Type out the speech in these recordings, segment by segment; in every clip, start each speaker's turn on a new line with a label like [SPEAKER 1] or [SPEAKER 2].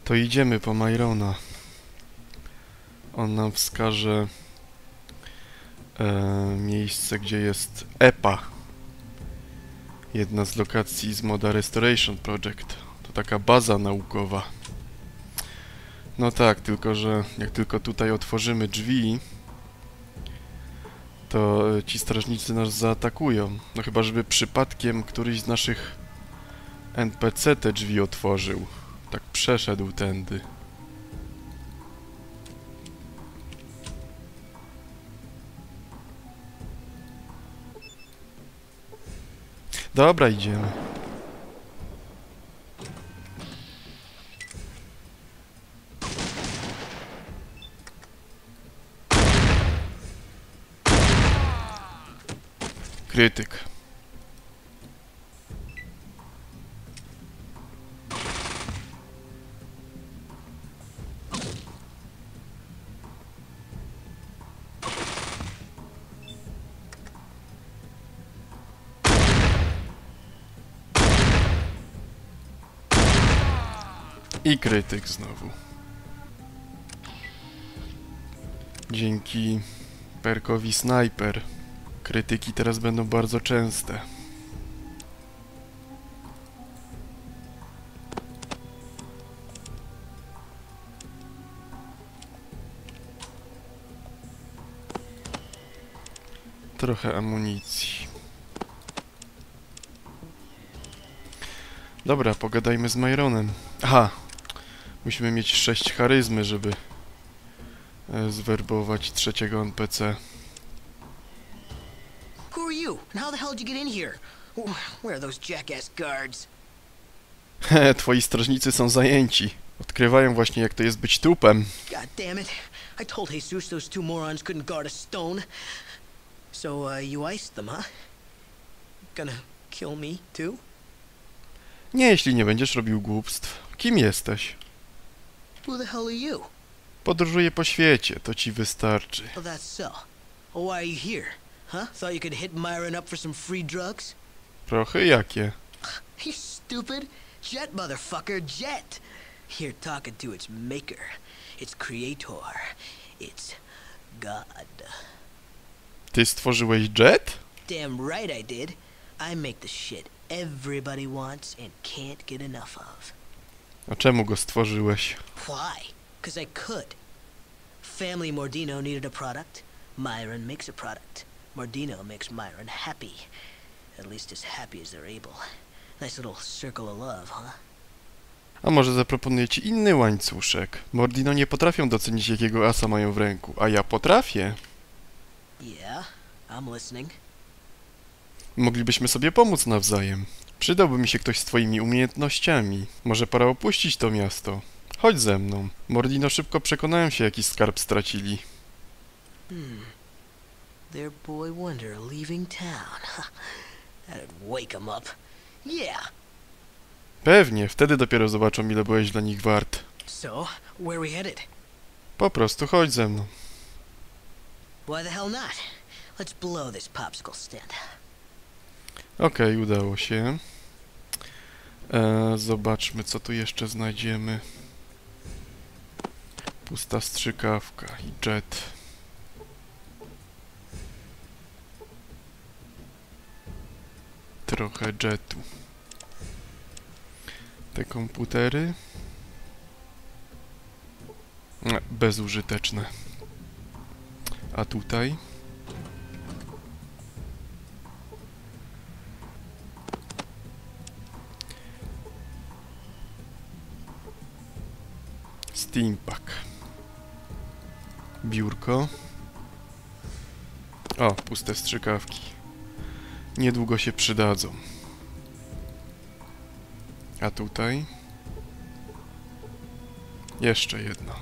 [SPEAKER 1] To idziemy po Myrona. On nam wskaże miejsce, gdzie jest EPA. Jedna z lokacji z Moda Restoration Project. To taka baza naukowa. No tak, tylko że jak tylko tutaj otworzymy drzwi, to ci strażnicy nas zaatakują. No chyba, żeby przypadkiem któryś z naszych NPC te drzwi otworzył. Tak przeszedł tędy. Dobra, idziemy. Krytyk. I krytyk znowu. Dzięki perkowi Sniper krytyki teraz będą bardzo częste. Trochę amunicji. Dobra, pogadajmy z Myronem. Aha! Musimy mieć 6 charyzmy, żeby zwerbować trzeciego NPC.
[SPEAKER 2] Who are you? And how the hell did you get in here? Where are those jackass guards?
[SPEAKER 1] Twoi strażnicy są zajęci. Odkrywają właśnie, jak to jest być trupem.
[SPEAKER 2] God damn it. I told Jesus those two morons couldn't guard a stone. So, you iced them, huh? Gonna kill me, too?
[SPEAKER 1] Nie, jeśli nie będziesz robił głupstw. Kim jesteś?
[SPEAKER 2] Who the hell are you?
[SPEAKER 1] Podróżuję po świecie, to ci wystarczy.
[SPEAKER 2] Oh, that's so. Well, why are you here? Huh? Thought you could hit Myron up for some free drugs?
[SPEAKER 1] Trochę jakie?
[SPEAKER 2] You stupid. Jet, motherfucker, Jet. You're talking to its maker, its creator, its God.
[SPEAKER 1] Ty stworzyłeś Jet?
[SPEAKER 2] Damn right I did. I make the shit everybody wants and can't get enough of.
[SPEAKER 1] A czemu go stworzyłeś?
[SPEAKER 2] Why? 'Cause I could. Family Mordino needed a product. Myron makes a product. Mordino makes Myron happy. At least as happy as they're able. Nice little circle of love, huh?
[SPEAKER 1] A może zaproponuję ci inny łańcuszek? Mordino nie potrafią docenić, jakiego asa mają w ręku, a ja potrafię.
[SPEAKER 2] Yeah, I'm listening.
[SPEAKER 1] Moglibyśmy sobie pomóc nawzajem. Przydałby mi się ktoś z twoimi umiejętnościami. Może pora opuścić to miasto. Chodź ze mną. Mordino szybko przekonają się, jaki skarb stracili.
[SPEAKER 2] Their boy wonder leaving town. That'd wake 'em up. Yeah.
[SPEAKER 1] Pewnie, wtedy dopiero zobaczą, ile byłeś dla nich wart.
[SPEAKER 2] So, where we headed?
[SPEAKER 1] Po prostu chodź ze mną.
[SPEAKER 2] Why the hell not? Let's blow this popsicle stand.
[SPEAKER 1] Okej, udało się. Zobaczmy, co tu jeszcze znajdziemy. Pusta strzykawka i jet. Trochę jetu. Te komputery. Bezużyteczne. A tutaj? Steampack. Biurko. O, puste strzykawki. Niedługo się przydadzą. A tutaj? Jeszcze jedno.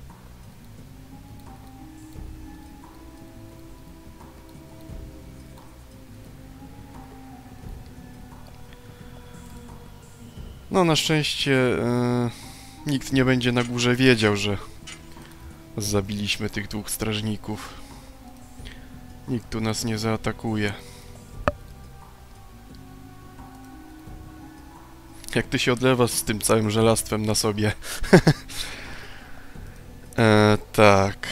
[SPEAKER 1] No, na szczęście nikt nie będzie na górze wiedział, że zabiliśmy tych dwóch strażników. Nikt tu nas nie zaatakuje. Jak ty się odlewasz z tym całym żelastwem na sobie. Tak.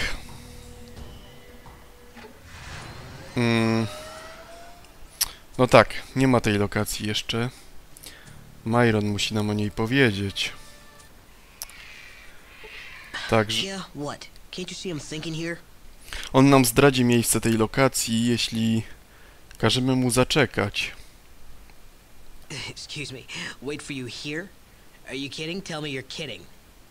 [SPEAKER 1] No tak, nie ma tej lokacji jeszcze. Myron musi nam o niej powiedzieć. Także
[SPEAKER 2] Yeah, what? Can't you see I'm thinking here?
[SPEAKER 1] on nam zdradzi miejsce tej lokacji, jeśli każemy mu zaczekać.
[SPEAKER 2] Excuse me. Wait for you here? Are you kidding? Tell me you're kidding.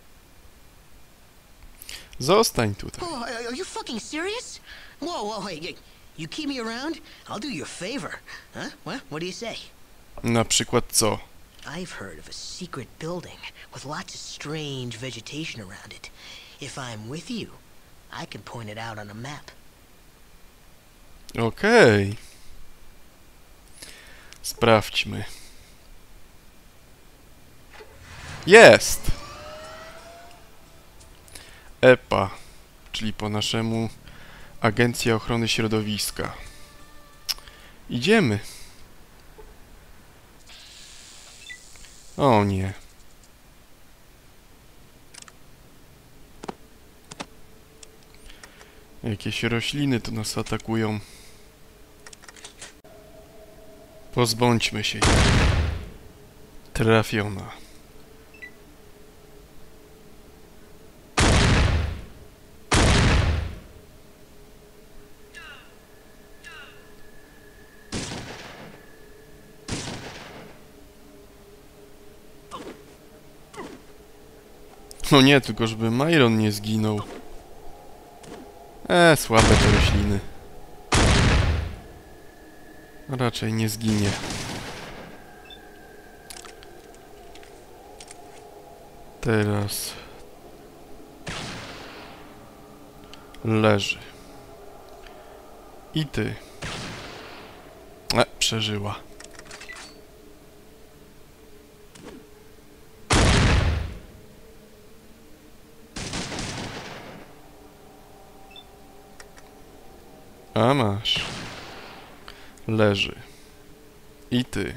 [SPEAKER 1] Zostań tutaj.
[SPEAKER 2] Oh, are you fucking serious? Whoa, hey, you keep me around, I'll do you a favor. Huh? What do you say?
[SPEAKER 1] Na przykład co?
[SPEAKER 2] I've heard of a secret building with lots of strange vegetation around it. If I'm with you, I can point it out on a map.
[SPEAKER 1] Okej. Sprawdźmy. Jest! EPA, czyli po naszemu Agencja Ochrony Środowiska. Idziemy. O nie. Jakieś rośliny tu nas atakują. Pozbądźmy się ich. Trafiona. No nie, tylko żeby Myron nie zginął. Słabe te rośliny. Raczej nie zginie. Teraz leży. I ty. Przeżyła. A masz. Leży. I ty.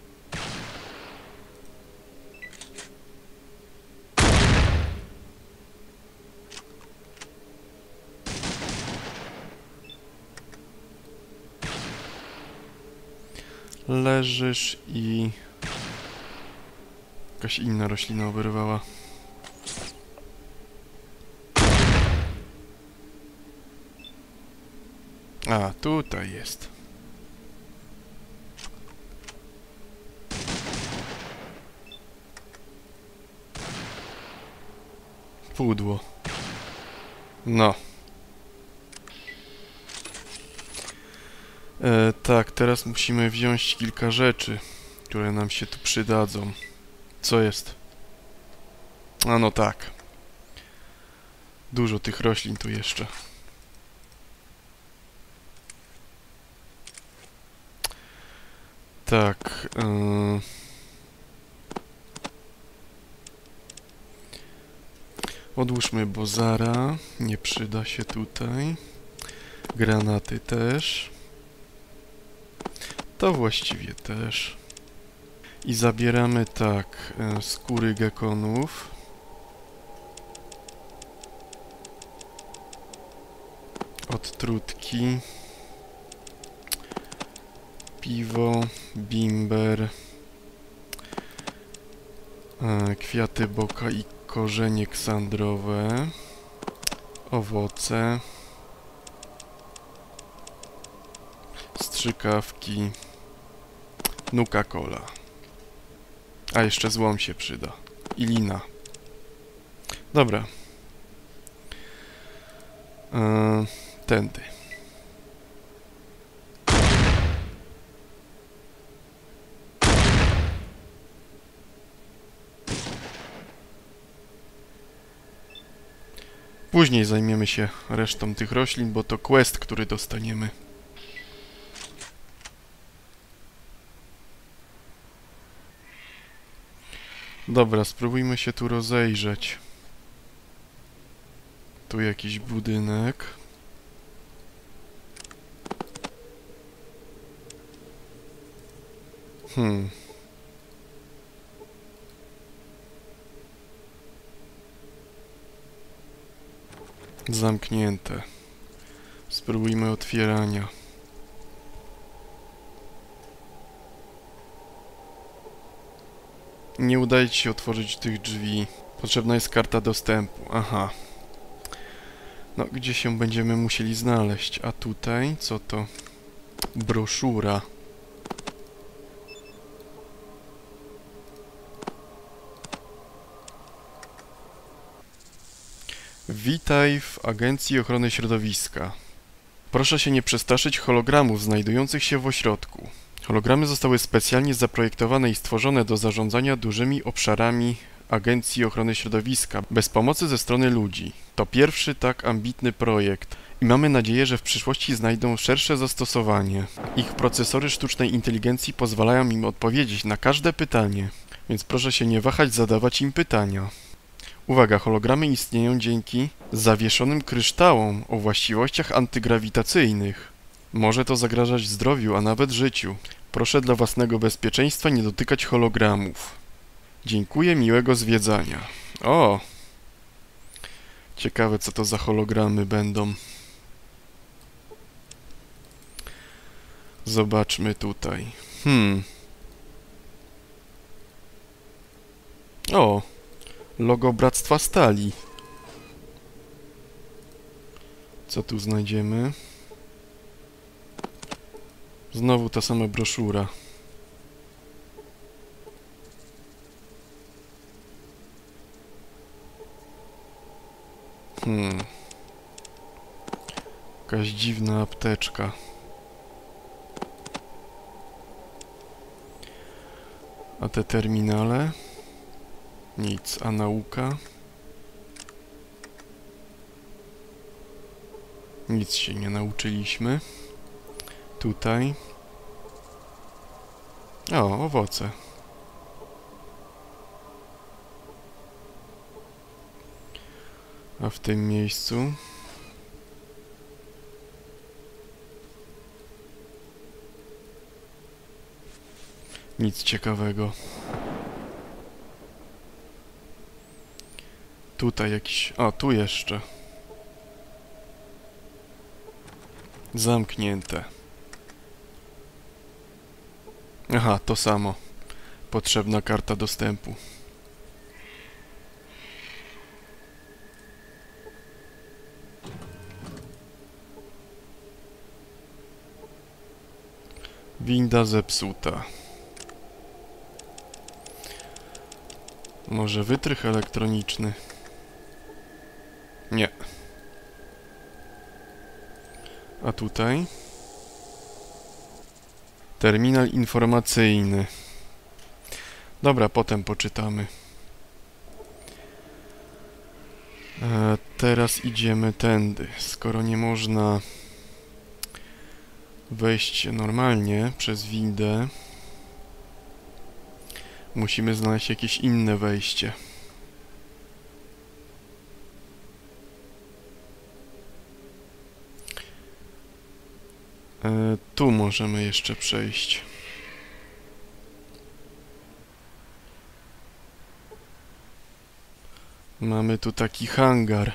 [SPEAKER 1] Leżysz i... Jakaś inna roślina oberwała. A, tutaj jest. Pudło. No. Tak, teraz musimy wziąć kilka rzeczy, które nam się tu przydadzą. Co jest? A no tak. Dużo tych roślin tu jeszcze. Tak. Odłóżmy Bozara. Nie przyda się tutaj. Granaty też. To właściwie też. I zabieramy tak. Skóry gekonów. Odtrutki. Piwo, bimber, kwiaty boka i korzenie ksandrowe, owoce, strzykawki, Nuka-Cola. A jeszcze złom się przyda. I lina. Dobra. Tędy. Później zajmiemy się resztą tych roślin, bo to quest, który dostaniemy. Dobra, spróbujmy się tu rozejrzeć. Tu jakiś budynek. Zamknięte. Spróbujmy otwierania. Nie udaje ci się otworzyć tych drzwi. Potrzebna jest karta dostępu. Aha. No, gdzie się będziemy musieli znaleźć? A tutaj? Co to? Broszura. Witaj w Agencji Ochrony Środowiska. Proszę się nie przestraszyć hologramów znajdujących się w ośrodku. Hologramy zostały specjalnie zaprojektowane i stworzone do zarządzania dużymi obszarami Agencji Ochrony Środowiska bez pomocy ze strony ludzi. To pierwszy tak ambitny projekt i mamy nadzieję, że w przyszłości znajdą szersze zastosowanie. Ich procesory sztucznej inteligencji pozwalają im odpowiedzieć na każde pytanie, więc proszę się nie wahać zadawać im pytania. Uwaga, hologramy istnieją dzięki zawieszonym kryształom o właściwościach antygrawitacyjnych. Może to zagrażać zdrowiu, a nawet życiu. Proszę dla własnego bezpieczeństwa nie dotykać hologramów. Dziękuję, miłego zwiedzania. O! Ciekawe, co to za hologramy będą. Zobaczmy tutaj. O! Logo Bractwa Stali. Co tu znajdziemy? Znowu ta sama broszura. Jakaś dziwna apteczka. A te terminale? Nic. A nauka? Nic się nie nauczyliśmy. Tutaj. O, owoce. A w tym miejscu? Nic ciekawego. Tutaj jakiś... O, tu jeszcze. Zamknięte. Aha, to samo. Potrzebna karta dostępu. Winda zepsuta. Może wytrych elektroniczny? Nie. A tutaj? Terminal informacyjny. Dobra, potem poczytamy. Teraz idziemy tędy. Skoro nie można wejść normalnie przez windę, musimy znaleźć jakieś inne wejście. Tu możemy jeszcze przejść. Mamy tu taki hangar.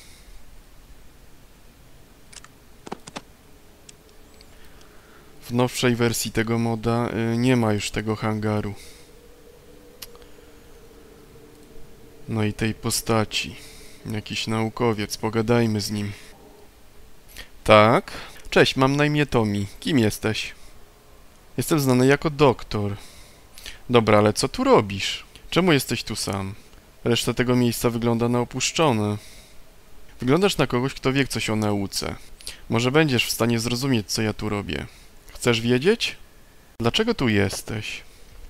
[SPEAKER 1] W nowszej wersji tego moda nie ma już tego hangaru. No i tej postaci. Jakiś naukowiec, pogadajmy z nim. Tak? Cześć, mam na imię Tommy. Kim jesteś? Jestem znany jako doktor. Dobra, ale co tu robisz? Czemu jesteś tu sam? Reszta tego miejsca wygląda na opuszczone. Wyglądasz na kogoś, kto wie coś o nauce. Może będziesz w stanie zrozumieć, co ja tu robię. Chcesz wiedzieć? Dlaczego tu jesteś?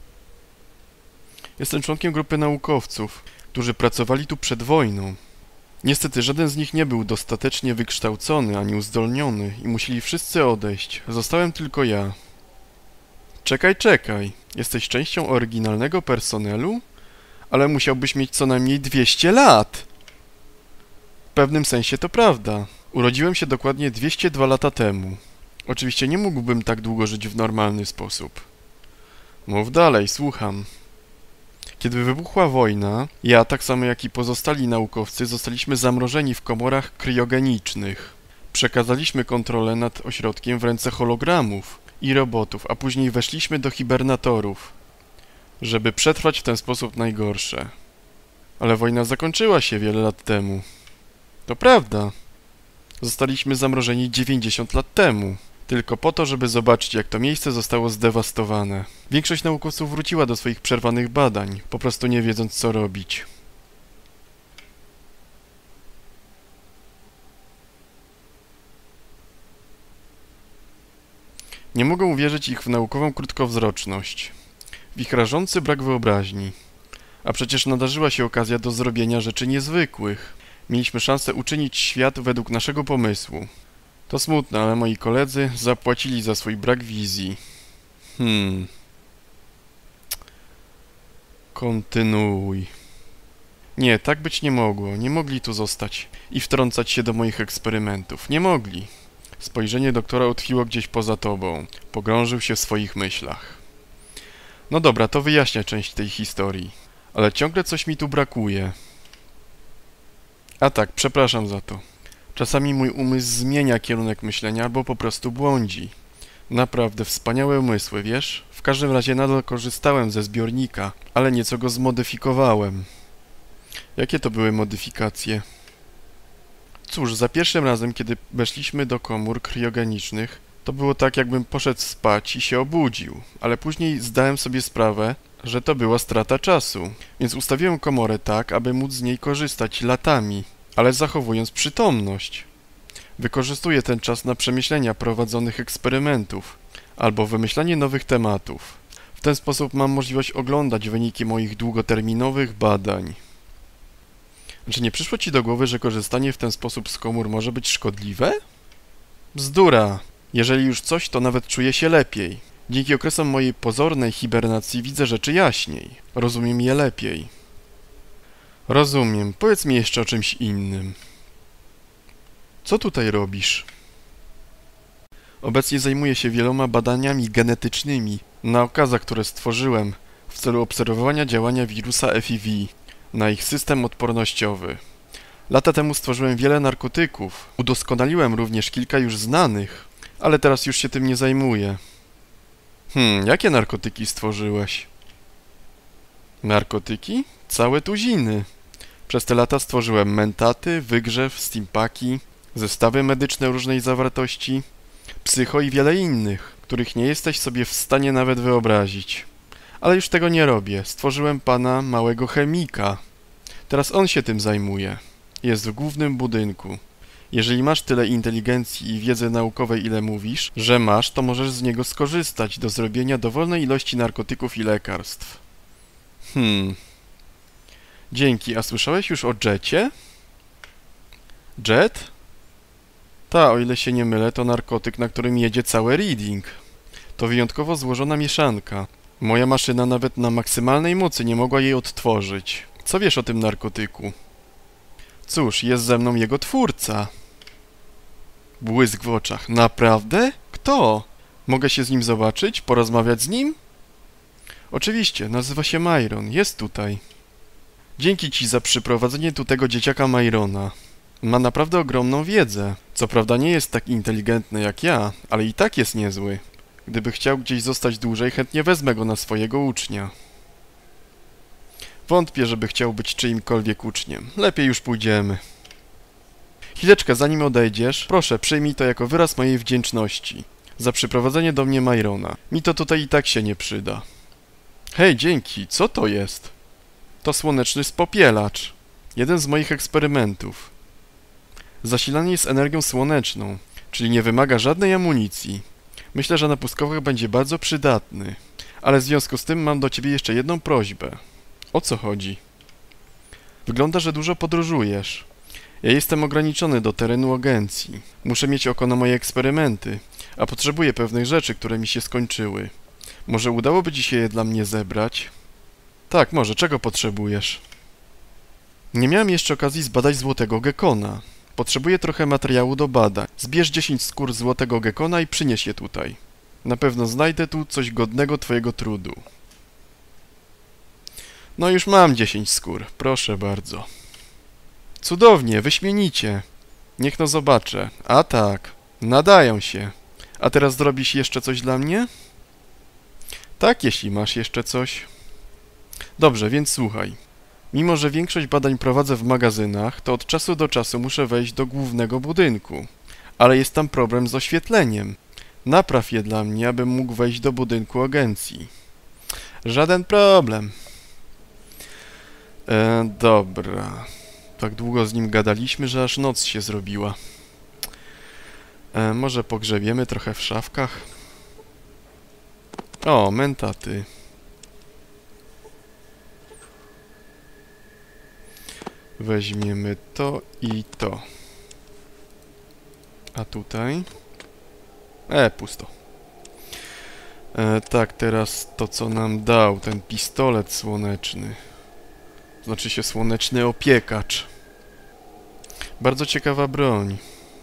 [SPEAKER 1] Jestem członkiem grupy naukowców, którzy pracowali tu przed wojną. Niestety żaden z nich nie był dostatecznie wykształcony ani uzdolniony i musieli wszyscy odejść. Zostałem tylko ja. Czekaj. Jesteś częścią oryginalnego personelu? Ale musiałbyś mieć co najmniej 200 lat! W pewnym sensie to prawda. Urodziłem się dokładnie 202 lata temu. Oczywiście nie mógłbym tak długo żyć w normalny sposób. Mów dalej, słucham. Kiedy wybuchła wojna, ja, tak samo jak i pozostali naukowcy, zostaliśmy zamrożeni w komorach kriogenicznych. Przekazaliśmy kontrolę nad ośrodkiem w ręce hologramów i robotów, a później weszliśmy do hibernatorów, żeby przetrwać w ten sposób najgorsze. Ale wojna zakończyła się wiele lat temu. To prawda. Zostaliśmy zamrożeni 90 lat temu. Tylko po to, żeby zobaczyć, jak to miejsce zostało zdewastowane. Większość naukowców wróciła do swoich przerwanych badań, po prostu nie wiedząc, co robić. Nie mogę uwierzyć ich w naukową krótkowzroczność, w ich rażący brak wyobraźni. A przecież nadarzyła się okazja do zrobienia rzeczy niezwykłych. Mieliśmy szansę uczynić świat według naszego pomysłu. To smutne, ale moi koledzy zapłacili za swój brak wizji. Kontynuuj. Nie, tak być nie mogło. Nie mogli tu zostać i wtrącać się do moich eksperymentów. Nie mogli. Spojrzenie doktora utkwiło gdzieś poza tobą. Pogrążył się w swoich myślach. No dobra, to wyjaśnia część tej historii. Ale ciągle coś mi tu brakuje. A tak, przepraszam za to. Czasami mój umysł zmienia kierunek myślenia albo po prostu błądzi. Naprawdę wspaniałe umysły, wiesz? W każdym razie nadal korzystałem ze zbiornika, ale nieco go zmodyfikowałem. Jakie to były modyfikacje? Cóż, za pierwszym razem, kiedy weszliśmy do komór kriogenicznych, to było tak, jakbym poszedł spać i się obudził, ale później zdałem sobie sprawę, że to była strata czasu, więc ustawiłem komorę tak, aby móc z niej korzystać latami, ale zachowując przytomność. Wykorzystuję ten czas na przemyślenia prowadzonych eksperymentów albo wymyślanie nowych tematów. W ten sposób mam możliwość oglądać wyniki moich długoterminowych badań. Czy nie przyszło ci do głowy, że korzystanie w ten sposób z komór może być szkodliwe? Bzdura! Jeżeli już coś, to nawet czuję się lepiej. Dzięki okresom mojej pozornej hibernacji widzę rzeczy jaśniej. Rozumiem je lepiej. Rozumiem. Powiedz mi jeszcze o czymś innym. Co tutaj robisz? Obecnie zajmuję się wieloma badaniami genetycznymi na okazach, które stworzyłem w celu obserwowania działania wirusa FIV na ich system odpornościowy. Lata temu stworzyłem wiele narkotyków. Udoskonaliłem również kilka już znanych, ale teraz już się tym nie zajmuję. Jakie narkotyki stworzyłeś? Narkotyki? Całe tuziny. Przez te lata stworzyłem mentaty, wygrzew, stimpaki, zestawy medyczne różnej zawartości, psycho i wiele innych, których nie jesteś sobie w stanie nawet wyobrazić. Ale już tego nie robię. Stworzyłem pana małego chemika. Teraz on się tym zajmuje. Jest w głównym budynku. Jeżeli masz tyle inteligencji i wiedzy naukowej, ile mówisz, że masz, to możesz z niego skorzystać do zrobienia dowolnej ilości narkotyków i lekarstw. Dzięki. A słyszałeś już o Jecie? Jet? Ta, o ile się nie mylę, to narkotyk, na którym jedzie cały Reading. To wyjątkowo złożona mieszanka. Moja maszyna nawet na maksymalnej mocy nie mogła jej odtworzyć. Co wiesz o tym narkotyku? Cóż, jest ze mną jego twórca. Błysk w oczach. Naprawdę? Kto? Mogę się z nim zobaczyć? Porozmawiać z nim? Oczywiście, nazywa się Myron. Jest tutaj. Dzięki ci za przyprowadzenie tu tego dzieciaka Myrona. Ma naprawdę ogromną wiedzę. Co prawda nie jest tak inteligentny jak ja, ale i tak jest niezły. Gdyby chciał gdzieś zostać dłużej, chętnie wezmę go na swojego ucznia. Wątpię, żeby chciał być czyimkolwiek uczniem. Lepiej już pójdziemy. Chwileczkę, zanim odejdziesz, proszę, przyjmij to jako wyraz mojej wdzięczności za przyprowadzenie do mnie Myrona. Mi to tutaj i tak się nie przyda. Hej, dzięki. Co to jest? To słoneczny spopielacz. Jeden z moich eksperymentów. Zasilanie jest energią słoneczną, czyli nie wymaga żadnej amunicji. Myślę, że na pustkowach będzie bardzo przydatny. Ale w związku z tym mam do ciebie jeszcze jedną prośbę. O co chodzi? Wygląda, że dużo podróżujesz. Ja jestem ograniczony do terenu agencji. Muszę mieć oko na moje eksperymenty, a potrzebuję pewnych rzeczy, które mi się skończyły. Może udałoby ci się je dla mnie zebrać? Tak, może. Czego potrzebujesz? Nie miałem jeszcze okazji zbadać złotego gekona. Potrzebuję trochę materiału do badań. Zbierz 10 skór złotego gekona i przynieś je tutaj. Na pewno znajdę tu coś godnego twojego trudu. No już mam 10 skór, proszę bardzo. Cudownie, wyśmienicie. Niech no zobaczę. A tak, nadają się. A teraz zrobisz jeszcze coś dla mnie? Tak, jeśli masz jeszcze coś. Dobrze, więc słuchaj. Mimo że większość badań prowadzę w magazynach, to od czasu do czasu muszę wejść do głównego budynku. Ale jest tam problem z oświetleniem. Napraw je dla mnie, abym mógł wejść do budynku agencji. Żaden problem. Dobra. Tak długo z nim gadaliśmy, że aż noc się zrobiła. Może pogrzebiemy trochę w szafkach? O, mentaty. Weźmiemy to i to. A tutaj? Pusto. Tak, teraz to, co nam dał ten pistolet słoneczny. Znaczy się słoneczny opiekacz. Bardzo ciekawa broń.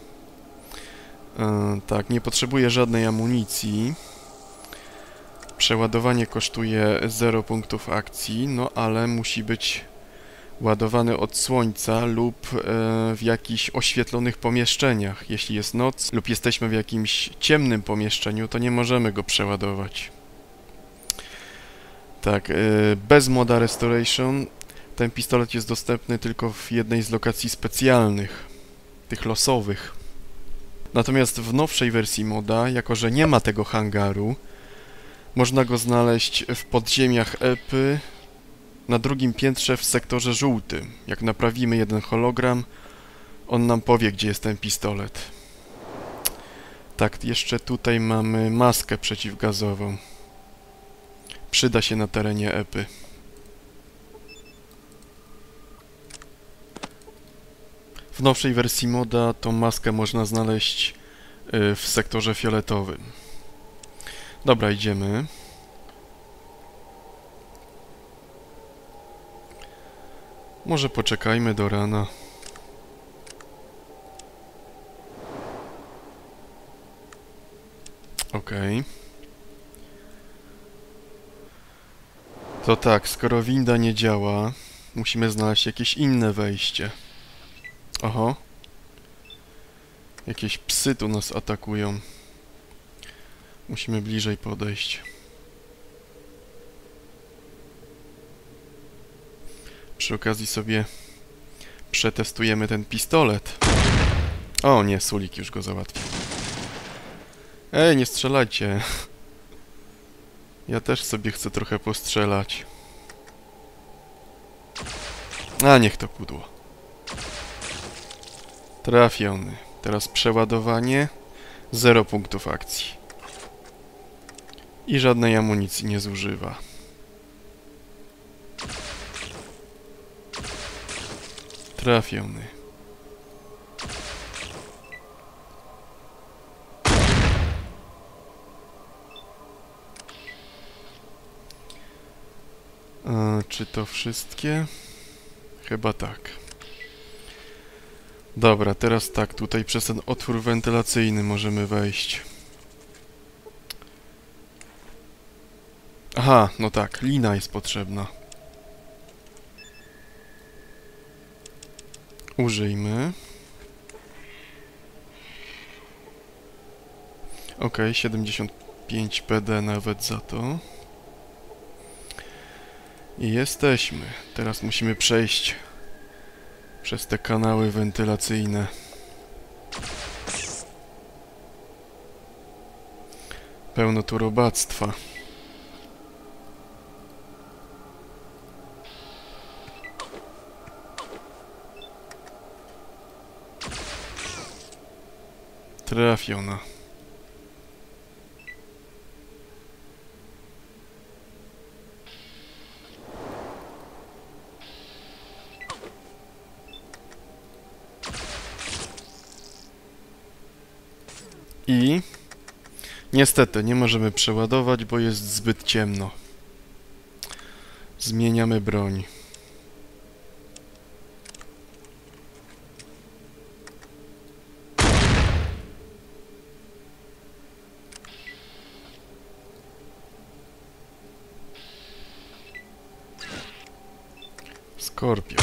[SPEAKER 1] Tak, nie potrzebuję żadnej amunicji. Przeładowanie kosztuje 0 punktów akcji, no ale musi być ładowany od słońca lub w jakichś oświetlonych pomieszczeniach. Jeśli jest noc lub jesteśmy w jakimś ciemnym pomieszczeniu, to nie możemy go przeładować. Tak, bez moda Restoration ten pistolet jest dostępny tylko w jednej z lokacji specjalnych, tych losowych. Natomiast w nowszej wersji moda, jako że nie ma tego hangaru, można go znaleźć w podziemiach Epy, na drugim piętrze w sektorze żółtym. Jak naprawimy jeden hologram, on nam powie, gdzie jest ten pistolet. Tak, jeszcze tutaj mamy maskę przeciwgazową. Przyda się na terenie Epy. W nowszej wersji moda tą maskę można znaleźć w sektorze fioletowym. Dobra, idziemy. Może poczekajmy do rana. Okej. To tak, skoro winda nie działa, musimy znaleźć jakieś inne wejście. Oho. Jakieś psy tu nas atakują. Musimy bliżej podejść. Przy okazji sobie przetestujemy ten pistolet. O nie, Sulik już go załatwił. Ej, nie strzelajcie. Ja też sobie chcę trochę postrzelać. A, niech to pudło. Trafiony. Teraz przeładowanie. 0 punktów akcji. I żadnej amunicji nie zużywa. Trafiony. Czy to wszystkie? Chyba tak. Dobra, teraz tak, tutaj przez ten otwór wentylacyjny możemy wejść. Aha, no tak, lina jest potrzebna. Użyjmy. Ok, 75 PD nawet za to. I jesteśmy. Teraz musimy przejść przez te kanały wentylacyjne. Pełno tu robactwa. Trafiona. I niestety nie możemy przeładować, bo jest zbyt ciemno. Zmieniamy broń. Skorpion.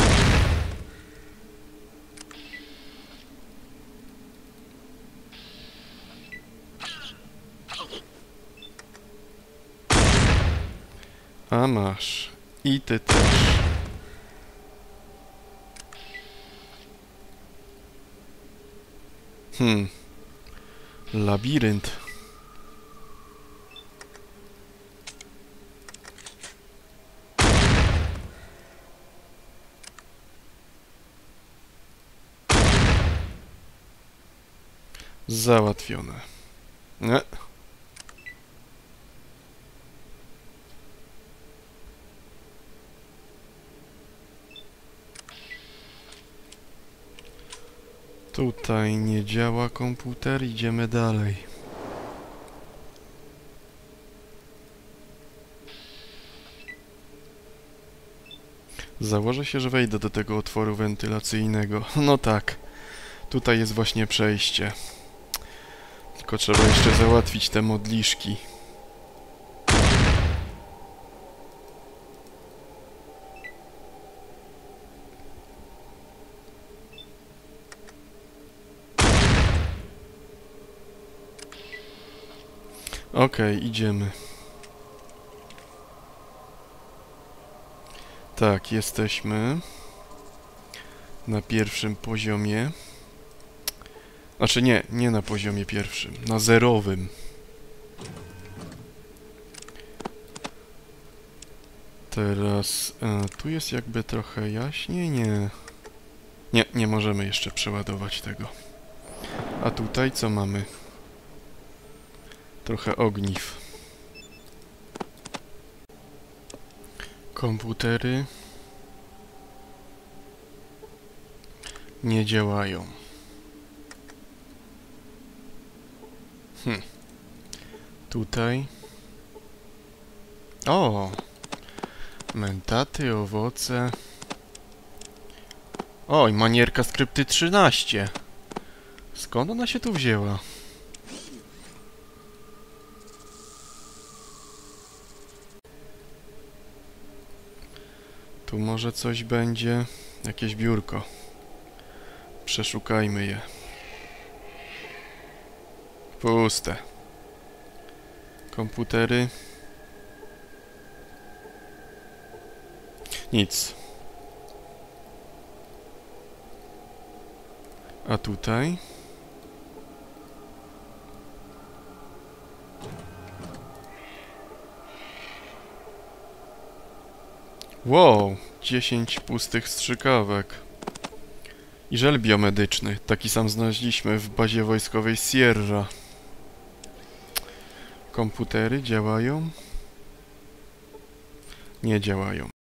[SPEAKER 1] A masz. I ty też. Labirynt. Załatwione. Nie. Tutaj nie działa komputer, idziemy dalej. Założę się, że wejdę do tego otworu wentylacyjnego. No tak, tutaj jest właśnie przejście. Tylko trzeba jeszcze załatwić te modliszki. Okej, idziemy. Tak, jesteśmy na pierwszym poziomie. Znaczy nie na poziomie pierwszym, na zerowym. Teraz tu jest jakby trochę jaśniej, nie możemy jeszcze przeładować tego. A tutaj co mamy? Trochę ogniw. Komputery nie działają. Tutaj. O! Mentaty, owoce. Oj, manierka skrypty 13. Skąd ona się tu wzięła? Tu może coś będzie. Jakieś biurko. Przeszukajmy je. Puste. Komputery. Nic. A tutaj? Wow, 10 pustych strzykawek. I żel biomedyczny. Taki sam znaleźliśmy w bazie wojskowej Sierra. Komputery działają? Nie działają.